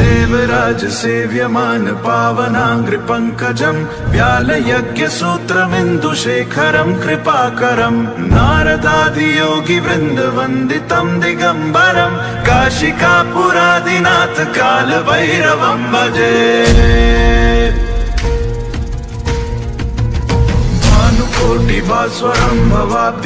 देवराज सेव्यमान पावनांग्रि पंकजम् व्यालयज्ञ सूत्रमिन्दुशेखरम् कृपाकरम् नारदादि योगी वृन्द वन्दितम् दिगम्बरम् काशिकापुरादिनाथ काल भैरवम् भजे। भानुकोटि भास्वरम् भवाब्धि